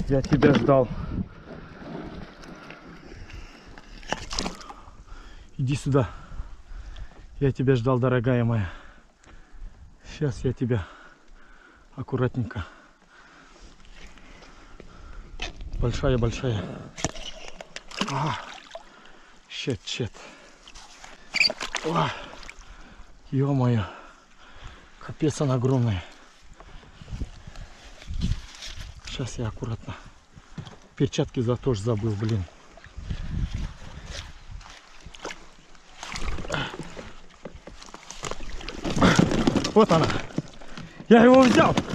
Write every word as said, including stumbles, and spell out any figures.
Я тебя ждал. Иди сюда. Я тебя ждал, дорогая моя. Сейчас я тебя аккуратненько. Большая-большая. А, щет, щет. Ё-моё. Капец, она огромная. Сейчас я аккуратно. Перчатки за тоже забыл, блин. Вот она. Я его взял.